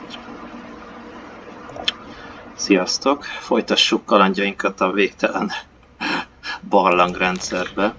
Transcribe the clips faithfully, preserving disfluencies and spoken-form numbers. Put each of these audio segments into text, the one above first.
Sziasztok! Folytassuk kalandjainkat a végtelen barlangrendszerbe.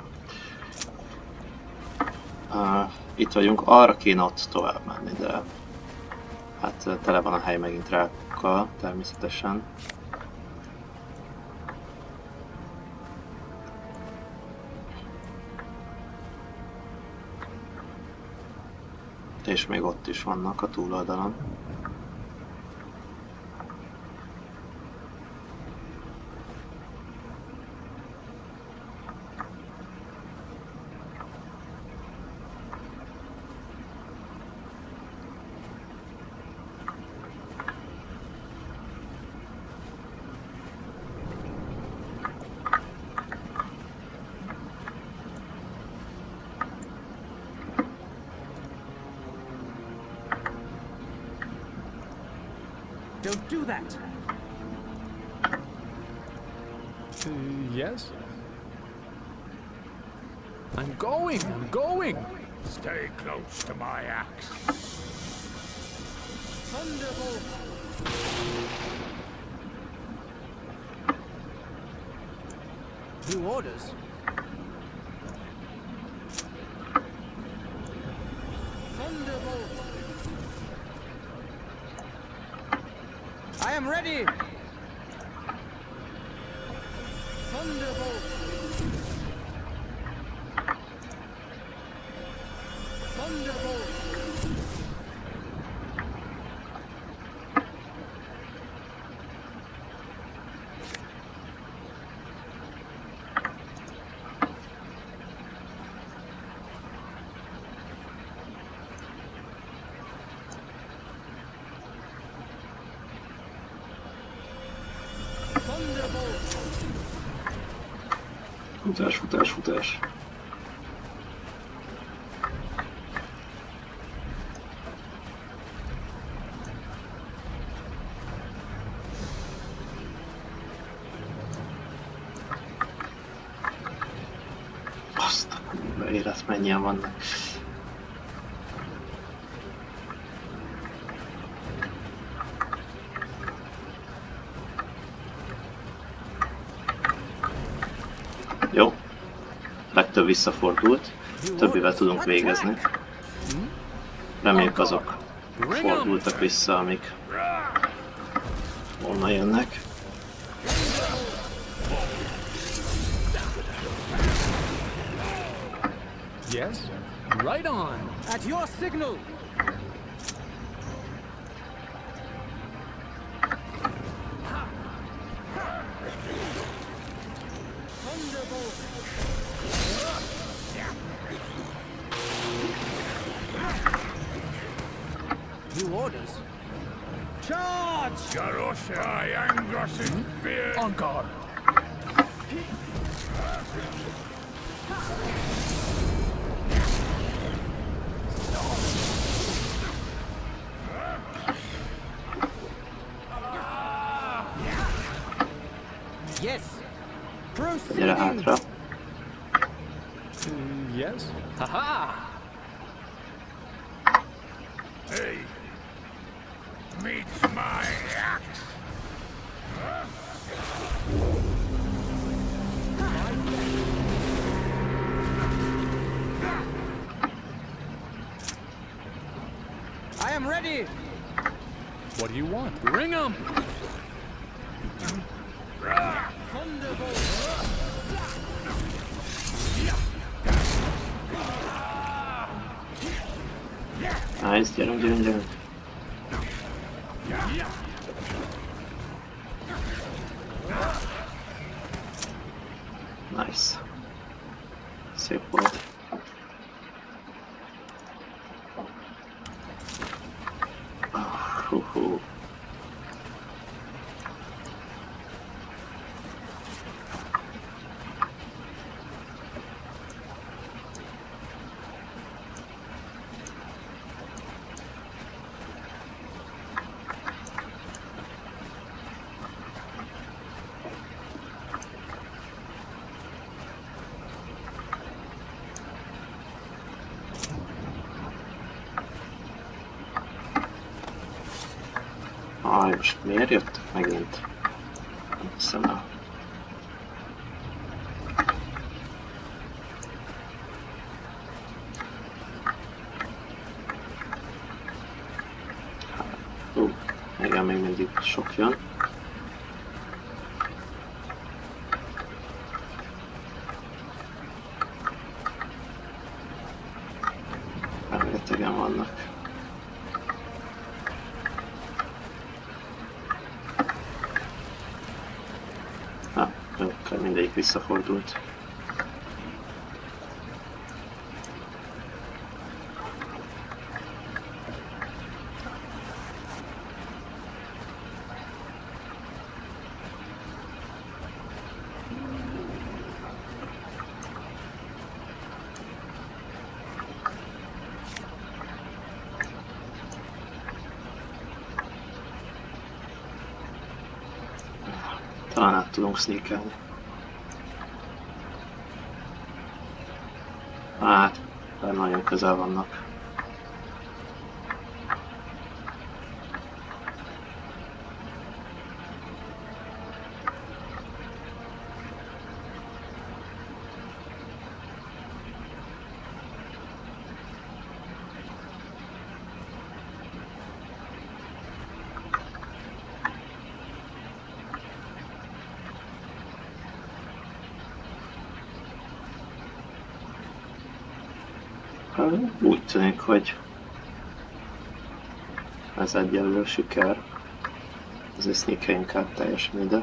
Uh, itt vagyunk, arra kéne ott tovább menni, de hát tele van a hely megint rákkal, természetesen. És még ott is vannak a túloldalon. Don't do that. Uh, yes? I'm going, I'm going. Stay close to my axe. Thunderbolt. New orders. Thunderbolt. I am ready. Thunderbolt. Thunderbolt. Futás, futás, futás. Azt a kurva élet, mennyien vannak. Jó, legtöbb visszafordult, többivel tudunk végezni. Reméljük azok fordultak vissza, amik volna jönnek. Yes? Right on. At your signal. New orders. Charge! Garosha Angos's beard. On guard. Yes. Gyere Proceeding. hátra. Uh, yes? Haha! Hey, meet my axe. I am ready. What do you want? Bring 'em! Thunderbolt. Nice, gyerünk, gyerünk, gyerünk. Nice. Szép volt. Hú, hú. Aj, most miért jöttek megint? Nem hiszem el. Hú, igen, még mindig sok jön. Rengetegen vannak. Ha, mindegyik visszafordult. Talán át tudunk sneakelni. Hát, de nagyon közel vannak. Úgy tűnik, hogy ez egyelőre siker. Azért sneakeljünk át teljesen ide.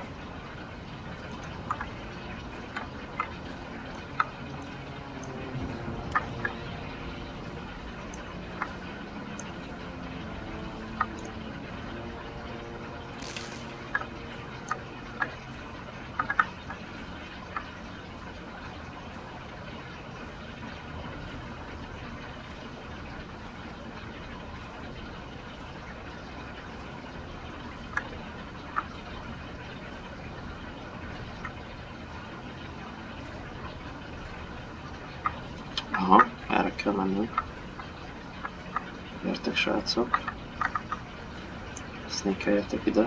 Aha, erre kell mennünk. Gyertek, srácok. Sneakeljetek ide.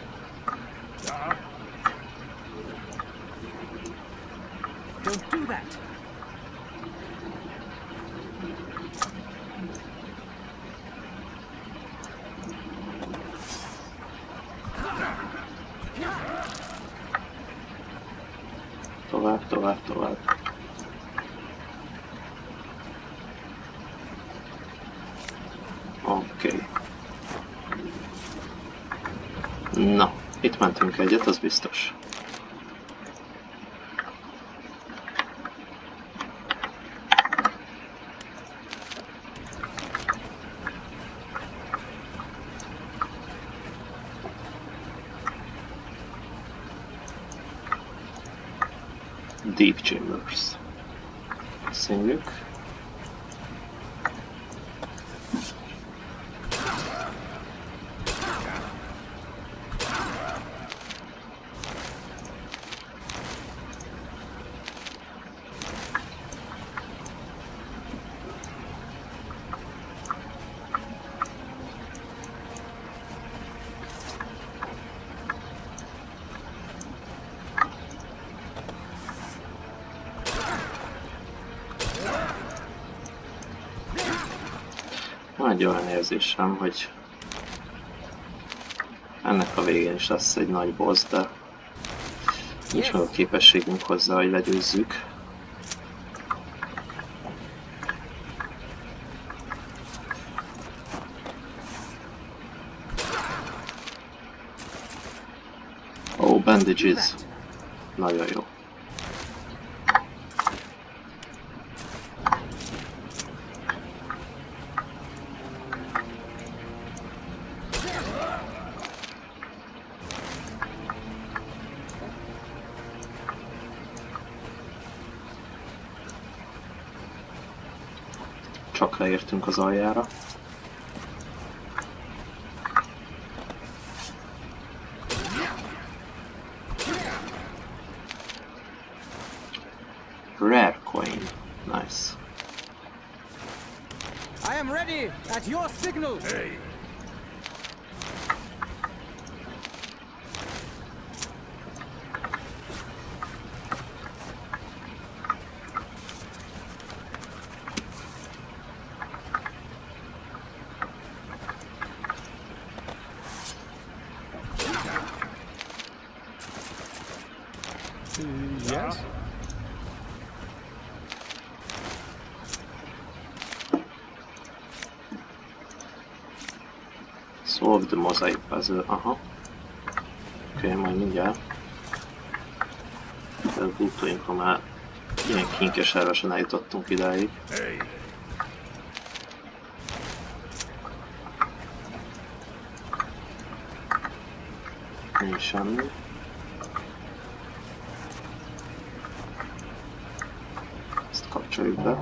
Don't do that. Tovább, tovább, tovább. Oké. Okay. Na, itt mentünk egyet, az biztos. Deep Chambers. Köszönjük. Van egy olyan érzésem, hogy ennek a végén is lesz egy nagy boss, de nincs meg a képességünk hozzá, hogy legyőzzük. Ó, oh, bandages. Nagyon jó. Csak leértünk az aljára. Rare coin. Nice. I am ready at your signal. Hey! Solve the mosaic puzzle, aha. Oké, okay, majd mindjárt. De a bútóinkra már ilyen kinkeservesen eljutottunk idáig. Hey. Nincs semmi. Ezt kapcsoljuk be.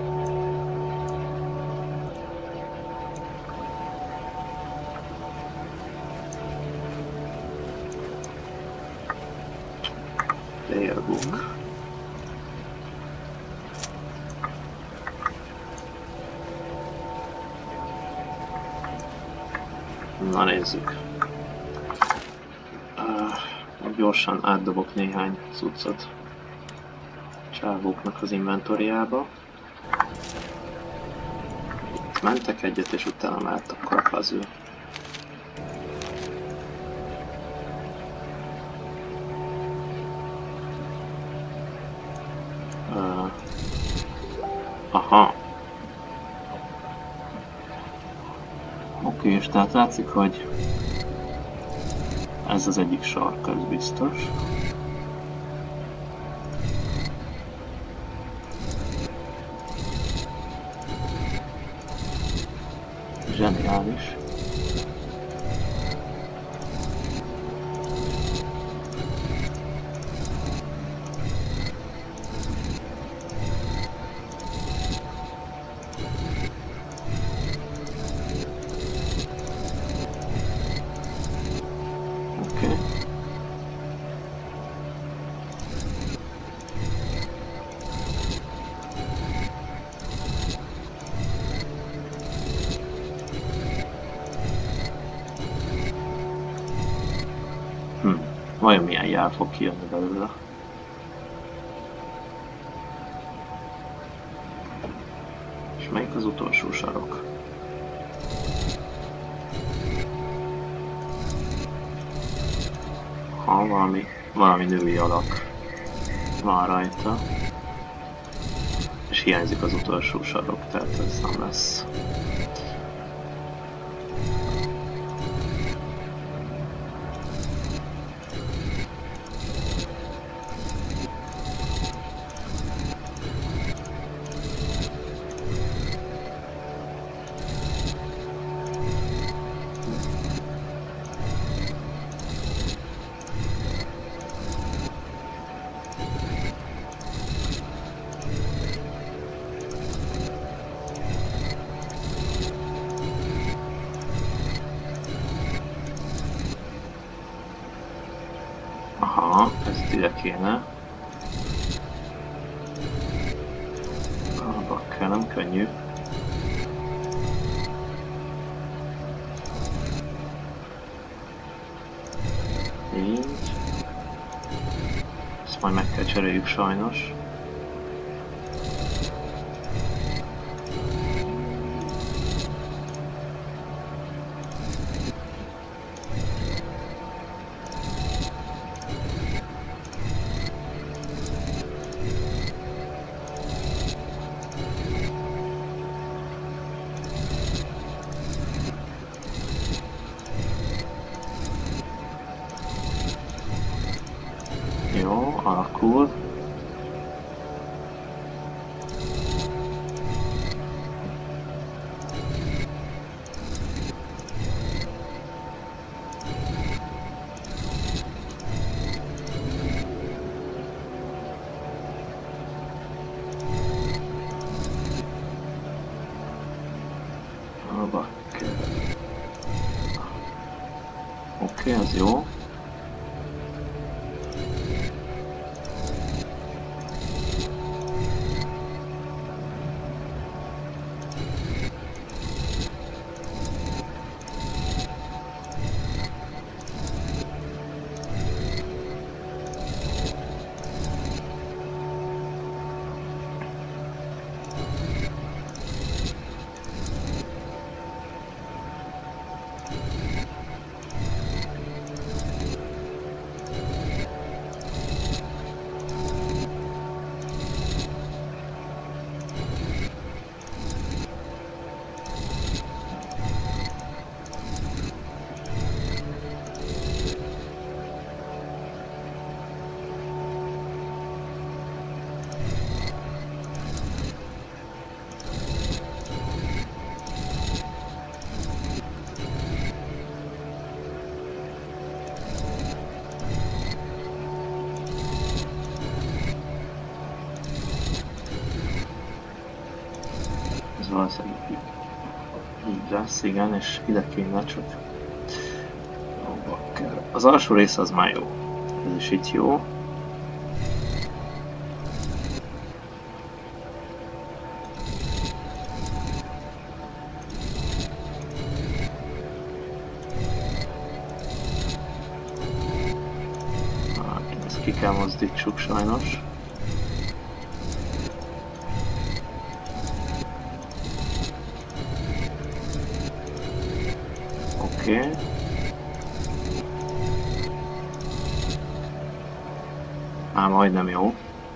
Playerbook. Na nézzük. Uh, gyorsan átdobok néhány cuccot csávóknak az inventoriába. Itt mentek egyet, és utána mehet akkor a puzzle. Uh, aha. Oké, és tehát látszik, hogy ez az egyik sark, ez biztos. Zseniális. Vajon milyen jel fog kijönni belőle? És melyik az utolsó sarok? Ha valami, valami női alak van rajta. És hiányzik az utolsó sarok, tehát ez nem lesz. Aha, ez ide kéne. Ah, bakker, nem könnyű. Így. Ezt majd meg kell cseréljük sajnos. Jó, alakul. Oké, az jó. lesz, igen, és ide kéne csak... Jó, bakker. Az alsó rész az már jó. Ez is itt jó. Ezt ki kell mozdítsuk sajnos. Oké. Okay. Már majdnem jó.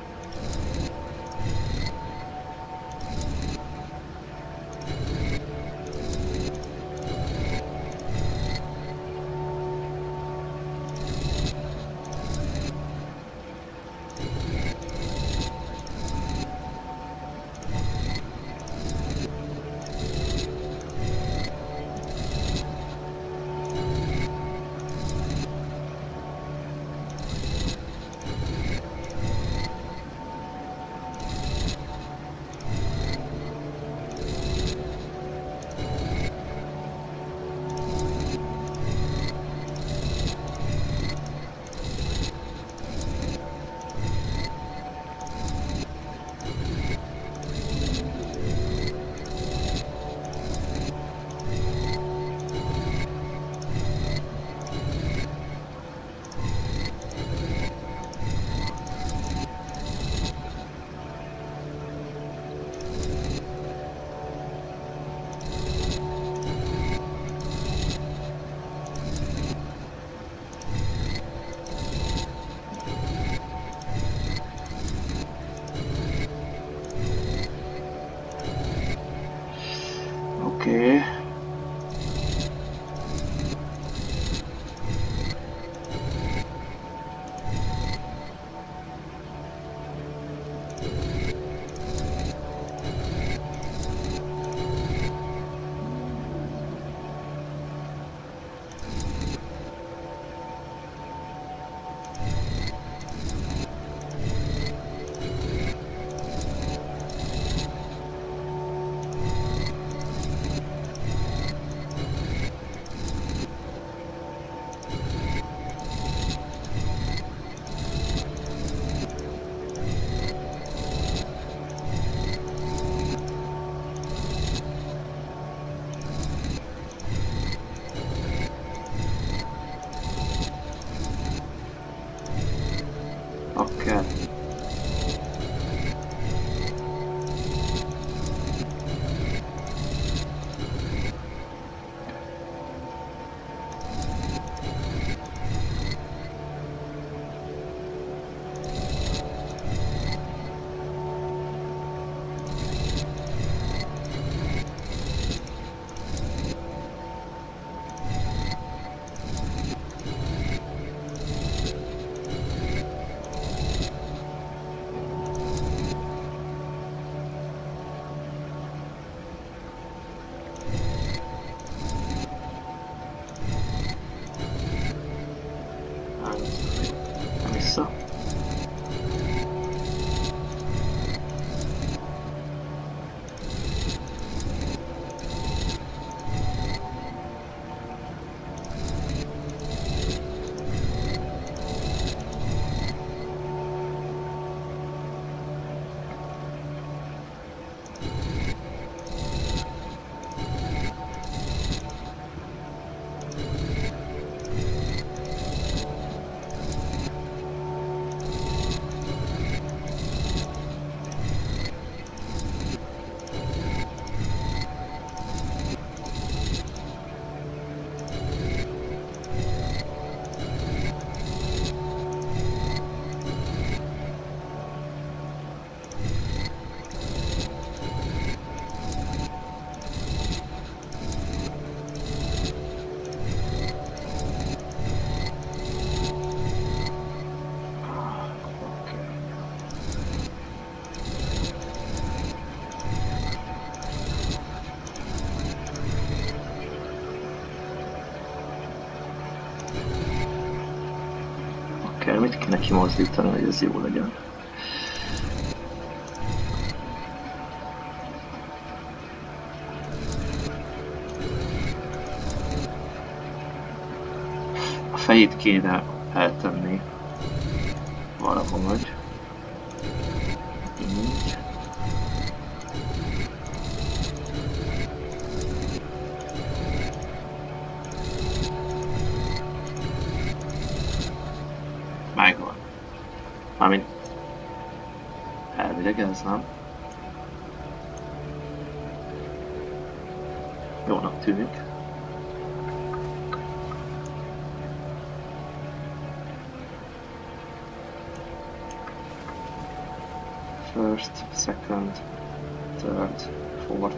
Oké. Oké. Vissza. Oké, mit kéne kimozdítani, hogy ez jó legyen? fejét kéne eltenni valahogy. Így. Megvan. Mármint elvileg ez, nem? Jónak tűnik. First, second, third, fourth.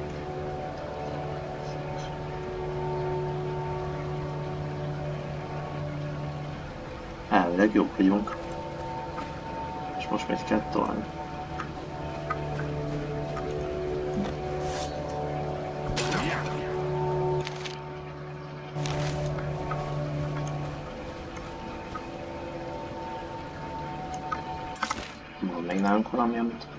Elvileg jók vagyunk. És most még kell tolni. Van még nálunk valami, amit...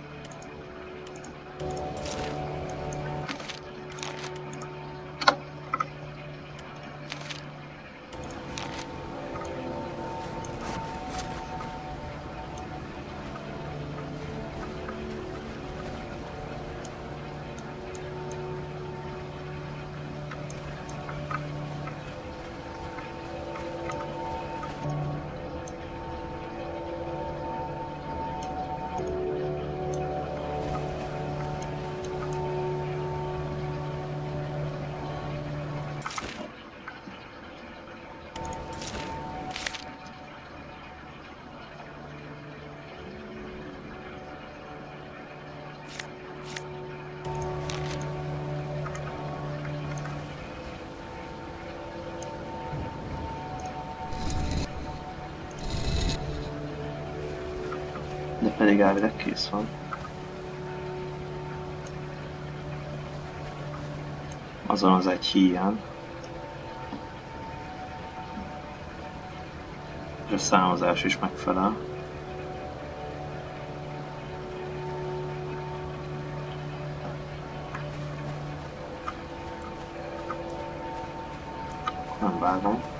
De pedig elvileg kész van. Azon az egy híján. És a számozás is megfelel. Nem vágom.